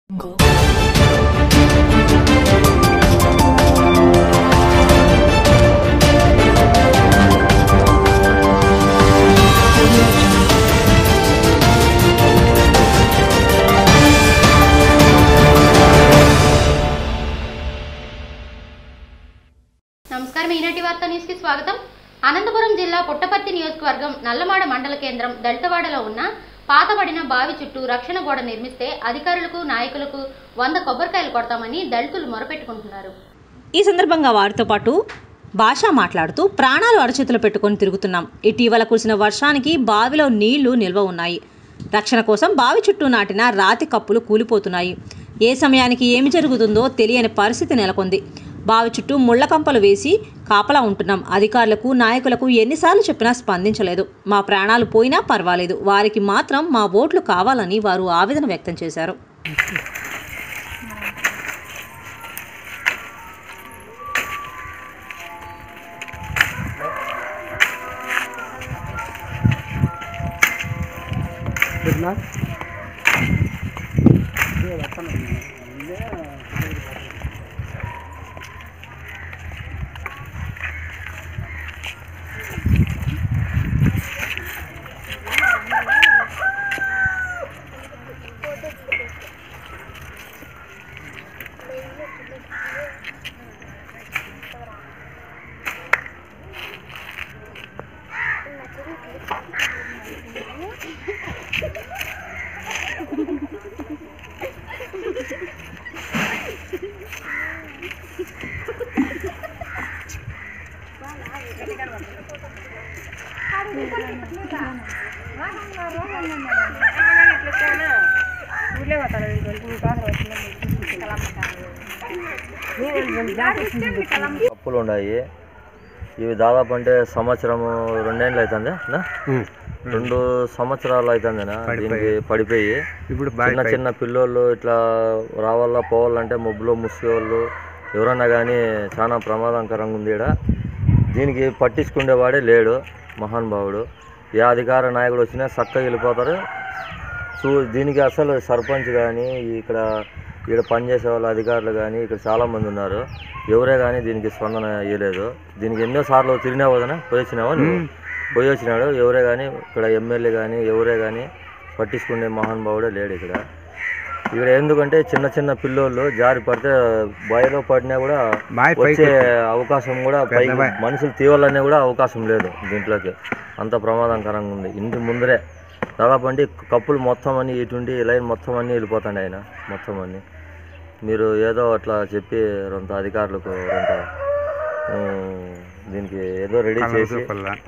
నమస్కారం ఈనాటి వార్తా న్యూస్ కి స్వాగతం. అనంతపురం జిల్లా పుట్టపర్తి నియోజకవర్గం నల్లమాడ మండల కేంద్రం దళితవాడలో ఉన్న పాతబడిన బావి చుట్టూ రక్షణ గోడ నిర్మిస్తే అధికారులకు నాయకులకు 100 కొబ్బరికాయలు కొడతామని దళితులు మొరపెట్టుకుంటున్నారు. ఈ సందర్భంగా వారితో పాటు భాష మాట్లాడుతూ ప్రాణాలు అరచేతులు పెట్టుకొని తిరుగుతున్నాం. ఇటీవల కురిసిన వర్షానికి బావిలో నీళ్లు నిల్వ ఉన్నాయి. రక్షణ కోసం బావి చుట్టూ నాటిన రాతి కప్పులు కూలిపోతున్నాయి. ఏ సమయానికి ఏమి జరుగుతుందో తెలియని పరిస్థితి నెలకొంది. బావి చుట్టూ ముళ్ల కంపలు వేసి కాపలా ఉంటున్నాం. అధికారులకు నాయకులకు ఎన్నిసార్లు చెప్పినా స్పందించలేదు. మా ప్రాణాలు పోయినా పర్వాలేదు, వారికి మాత్రం మా ఓట్లు కావాలని వారు ఆవేదన వ్యక్తం చేశారు. కప్పులు ఉన్నాయి. ఇవి దాదాపు అంటే సంవత్సరం 2 ఏళ్ళు అవుతుంది, 2 సంవత్సరాలు అవుతుంది దీనికి పడిపోయి. ఇప్పుడు చిన్న చిన్న పిల్లోళ్ళు ఇట్లా రావాలా పోవాలంటే మబ్బులో ముసుగోళ్ళు ఎవరన్నా కానీ చాలా ప్రమాదకరంగా ఉంది. ఇక్కడ దీనికి పట్టించుకునేవాడే లేడు మహానుభావుడు. ఏ అధికార నాయకుడు వచ్చినా చక్కగా వెళ్ళిపోతారు. దీనికి అసలు సర్పంచ్ కానీ ఇక్కడ పనిచేసే వాళ్ళ అధికారులు కానీ ఇక్కడ చాలామంది ఉన్నారు. ఎవరే కానీ దీనికి స్పందన ఇవ్వలేదు. దీనికి ఎన్నోసార్లు తిరిగినా వదన పోయి వచ్చినాడు. ఎవరే కానీ ఇక్కడ ఎమ్మెల్యే కానీ ఎవరే కానీ పట్టించుకునే మహానుభావుడే లేడు. ఇక్కడ ఎందుకంటే చిన్న చిన్న పిల్లోళ్ళు జారి పడితే బావిలో పడినా కూడా వచ్చే అవకాశం కూడా పైకి మనుషులు తీవాలనే కూడా అవకాశం లేదు. దీంట్లోకి అంత ప్రమాదకరంగా ఉంది. ఇంటి ముందరే దాదాపు అంటే కప్పులు మొత్తం అన్నీ ఇటువంటి లైన్ మొత్తం అన్నీ వెళ్ళిపోతాండి. ఆయన మొత్తం అన్నీ మీరు ఏదో అట్లా చెప్పి కొంత అధికారులకు కొంత దీనికి ఏదో రెడీ చేసి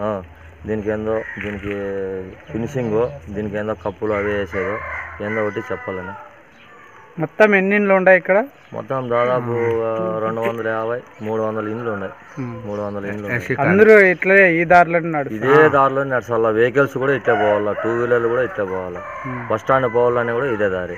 దీనికి ఫినిషింగ్ దీనికి ఏందో కప్పులు అవి వేసేదో ఏందో ఒకటి చెప్పాలని. మొత్తం ఎన్ని ఇండ్లు ఉన్నాయి ఇక్కడ? మొత్తం దాదాపు 250-300 ఇండ్లు ఉన్నాయి. 300 ఇండ్లు. అందరూ ఇట్లా ఈ దారిలో ఇదే దారిలో నడచాల. వెహికల్స్ కూడా ఇట్లా పోవాలా, 2 వీలర్లు కూడా ఇట్లా పోవాలా, బస్ స్టాండ్ పోవాలని కూడా ఇదే దారి.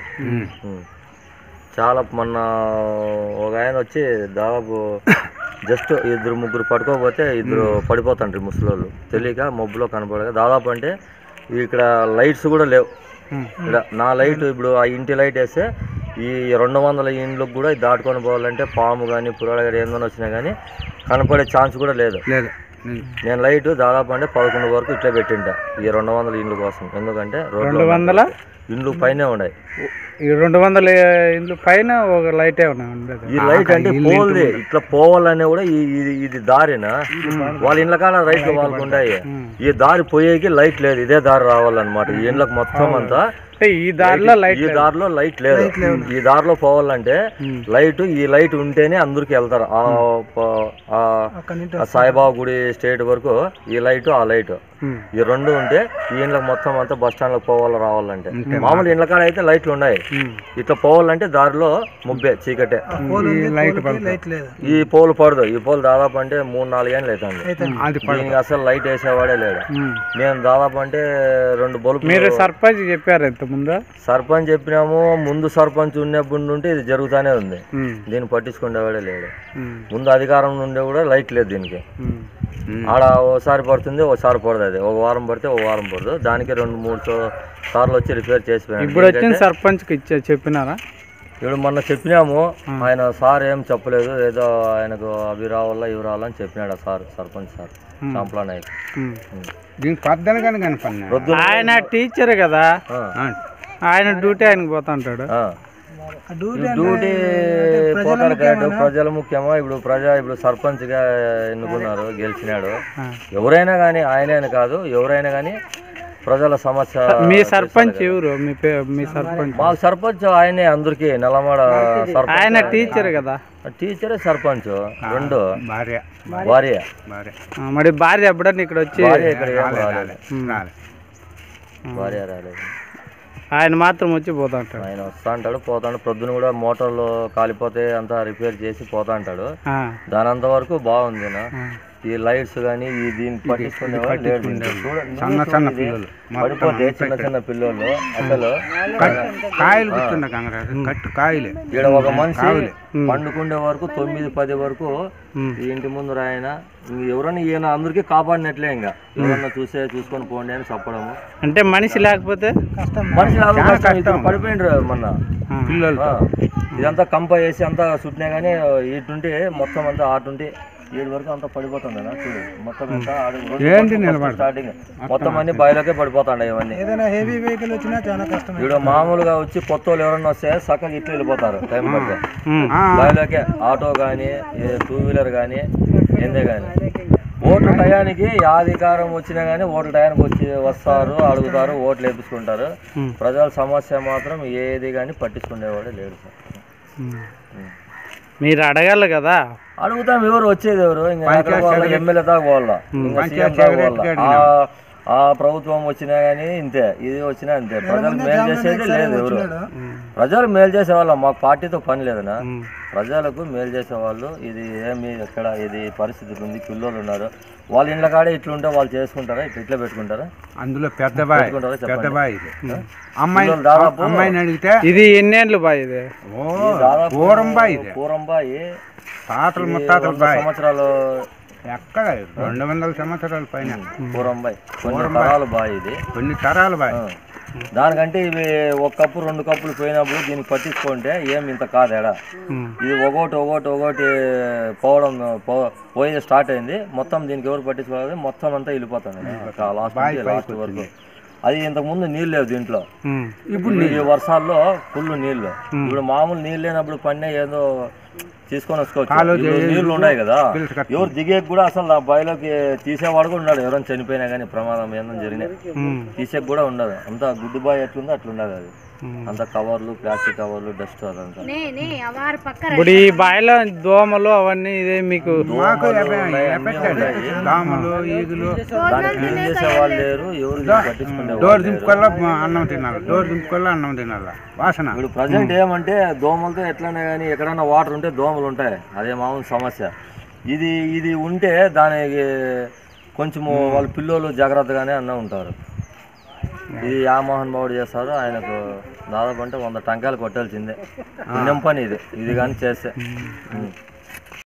చాలా మొన్న ఒక ఆయన వచ్చి దాదాపు జస్ట్ 2-3 పడుకోకపోతే 2 పడిపోతాండ్రి ముసలోళ్ళు తెలియక మబ్బులో కనపడగా. దాదాపు అంటే ఇక్కడ లైట్స్ కూడా లేవు. ఇక్కడ నా లైట్ ఇప్పుడు ఆ ఇంటి లైట్ వేస్తే ఈ 200 ఇండ్లకు కూడా దాటుకొని పోవాలంటే పాము కానీ పురాడ కానీ ఏందైనా వచ్చినా కానీ కనపడే ఛాన్స్ కూడా లేదు. నేను లైట్ దాదాపు అంటే 11 వరకు ఇట్లా పెట్టింటా ఈ 200 ఇండ్ల కోసం. ఎందుకంటే 200 ఇండ్లు పైనే ఉన్నాయి. ఈ 200 ఇండ్లు పైన ఒక లైటే ఉన్నాయి. ఈ లైట్ అంటే పోల్ది ఇట్లా పోవాలనే కూడా ఇది దారినా వాళ్ళ ఇండ్ల కాడ రైట్లు వాళ్ళకు ఉంటాయి. ఈ దారి పోయేకి లైట్ లేదు. ఇదే దారి రావాలన్నమాట ఈ ఇండ్లకు మొత్తం అంతా. ఈ దారిలో లైట్ లేదు. ఈ దారిలో పోవాలంటే ఈ లైట్ ఉంటేనే అందరికి వెళ్తారు. ఆ సాయిబాబా గుడి స్టేట్ వరకు ఈ లైట్ ఆ లైట్ ఈ 2 ఉంటే ఈ ఇండ్లకు మొత్తం అంతా బస్ స్టాండ్ లో రావాలంటే మామూలు ఇండ్ల కాడ అయితే లైట్లు ఉన్నాయి. ఇట్లా పోవాలంటే దారిలో ముబ్బే చీకటే. ఈ పోలు పడదు. ఈ పోలు దాదాపు అంటే 3-4 ఏళ్ళు అవుతుంది. దీనికి అసలు లైట్ వేసేవాడే లేడు. నేను దాదాపు అంటే 2 బల్బులు. మీరు సర్పంచ్ చెప్పారు ముందు? సర్పంచ్ చెప్పినాము. ముందు సర్పంచ్ ఉన్నప్పుడు నుండి ఇది జరుగుతానే ఉంది. దీన్ని పట్టించుకునేవాడే లేడు. ముందు అధికారం నుండి కూడా లైట్ లేదు దీనికి. ఆడ ఓసారి పడుతుంది, ఓసారి పడదు. అది ఒక వారం పడితే ఒక వారం పడదు. దానికి 2-3 సార్లు వచ్చి రిపేర్ చేసిపోయాను. ఇప్పుడు వచ్చిన సర్పంచ్కి చెప్పినారా? ఇప్పుడు మొన్న చెప్పినాము, ఆయన సార్ ఏం చెప్పలేదు, ఏదో ఆయనకు అవి రావాలా ఇవి రావాలని చెప్పినాడు సార్, సర్పంచ్ సార్ చాంప్లా నాయక్. ఆయన టీచర్ కదా, ఆయన డ్యూటీ ఆయనకు పోతా ఉంటాడు. డ్యూటీ పోతాడు కరెక్ట్. ప్రజలు ముఖ్యమా, ఇప్పుడు సర్పంచ్గా ఎన్నుకున్నారు, గెలిచినాడు. ఎవరైనా కానీ ఆయనే అని కాదు, ఎవరైనా కానీ ప్రజల సమస్య. మీ సర్పంచ్ ఎవరు? మీ సర్పంచ్? మా సర్పంచ్ ఆయనే, అందరికి నల్లమాడ సర్పంచ్. ఆయన టీచర్ కదా? టీచరే సర్పంచ్, రెండు భార్య. మరి భార్య ఎప్పుడన్నా ఇక్కడ వచ్చి? ఇక్కడ భార్య రాలేదు, ఆయన మాత్రం వచ్చి పోతా ఉంటాడు. ఆయన వస్తా అంటాడు, పోతాడు. పొద్దున కూడా మోటార్లు కాలిపోతే అంతా రిపేర్ చేసి పోతా అంటాడు. దాని అంతవరకు బాగుంది. ఈ లైట్స్ కానీ దీన్ని పట్టించుకునే పడిపోతే చిన్న చిన్న పిల్లలు అసలు ఇక్కడ ఒక మనిషి పండుకుండే వరకు 9-10 వరకు ఈ ఇంటి ముందు రాయన ఎవరన్నా ఈయన అందరికీ కాపాడినట్లే. ఇంకా ఎవరన్నా చూసుకొని పోండి అని చెప్పడము. అంటే మనిషి లేకపోతే పడిపోయిండ్రు మొన్న పిల్లలు. ఇదంతా కంప వేసి అంతా చుట్టినా కానీ ఇటుంటే మొత్తం అంతా 7 వరకు అంతా పడిపోతుంది కదా. చూడు మొత్తం అంతా స్టార్టింగ్ మొత్తం అన్ని బాయిలోకే పడిపోతాయి ఇవన్నీ. ఇప్పుడు మామూలుగా వచ్చి కొత్త వాళ్ళు ఎవరన్నా వస్తే చక్కగా ఇట్లా వెళ్ళిపోతారు టైం పడితే బాయిలోకే. ఆటో కానీ 2 వీలర్ కానీ ఏందే కానీ ఓట్ల టయానికి అధికారం వచ్చినా కానీ ఓట్ల టయానికి వస్తారు, అడుగుతారు, ఓట్లు వేపించుకుంటారు. ప్రజల సమస్య మాత్రం ఏది కానీ పట్టించుకునేవాడే లేడు సార్. మీరు అడగాలి కదా. అడుగుతాం, ఎవరు వచ్చేది ఎవరు? ఇంకా ఎమ్మెల్యే దాకా పోవాలా, ఇంకా సీఎం దాకా పోవాలా. ఆ ప్రభుత్వం వచ్చినా కానీ ఇంతే, ఇది వచ్చినా అంతే. ప్రజలకు మేలు చేసేది లేదు ఎవరు. ప్రజలు మేలు చేసేవాళ్ళ, మాకు పార్టీతో పని లేదనా. ప్రజలకు మేలు చేసేవాళ్ళు. ఇది ఏమి ఎక్కడ ఇది పరిస్థితి ఉంది, పిల్లలు ఉన్నారు, వాళ్ళ ఇండ్ల కాడే ఇట్లుంటే వాళ్ళు చేసుకుంటారా? ఇట్లా పెట్టుకుంటారా? అందులో పెద్ద బాయ్ దాదాపు ఇది ఎన్నేళ్ళు బాయ్? ఇది పూరం బాయి, తాతలు ముత్తాతలు బాయ్, సంవత్సరాలు ఎక్కడ 200 సంవత్సరాల పైన పూరం బాయ్. కొన్ని తరాలు బాయ్, ఇది కొన్ని తరాలు బాయ్. దానికంటే ఇవి 1 కప్పు 2 కప్పులు పోయినప్పుడు దీనికి పట్టించుకుంటే ఏమి ఇంత కాదేడా. ఇది ఒకటి పోయేది స్టార్ట్ అయింది. మొత్తం దీనికి ఎవరు పట్టించుకోలేదు, మొత్తం అంతా వెళ్ళిపోతుంది లాస్ట్ వరకు. అది ఇంతకు ముందు నీళ్ళు లేవు దీంట్లో. ఇప్పుడు ఈ వర్షాల్లో ఫుల్ నీళ్లు. ఇప్పుడు మామూలు నీళ్ళు లేనప్పుడు పన్నే ఏదో తీసుకొని వచ్చుకోవచ్చు. నీళ్లు ఉన్నాయి కదా, ఎవరు దిగేకి కూడా అసలు ఆ బాయిలోకి తీసేవాడు కూడా ఉన్నాడు. ఎవరైనా చనిపోయినా కానీ ప్రమాదం ఏదైనా జరిగినా తీసేకి కూడా ఉండదు. అంతా గుడ్డు బాయ్ ఎట్లుందో అట్లుండదు. అది అంత కవర్లు, ప్లాస్టిక్ కవర్లు, డస్ట్ అదంతా. ఇప్పుడు ఈ బాయిలో దోమలు అవన్నీ ఇదే మీకు? దోమలు, ఈగులు, క్లీన్ చేసే వాళ్ళు లేరు, ఎవరు పట్టించుకునే. డోర్ దింపుకోవాలా అన్నం తినాలి, డోర్ దింపుకోవాలా అన్నం తినాలి. వాసన ఇప్పుడు ప్రజెంట్ ఏమంటే దోమలతో ఎట్లనే కానీ ఎక్కడైనా వాటర్ ఉంటే దోమలు ఉంటాయి, అదే మామూలు సమస్య. ఇది ఉంటే దానికి కొంచెము వాళ్ళ పిల్లలు జాగ్రత్తగానే అన్న ఉంటారు. ఇది మోహన్ బాబు చేస్తారు. ఆయనకు దాదాపు అంటే 100 టంకాయలు కొట్టాల్సిందే. పుణ్యం పని ఇది కానీ చేస్తే.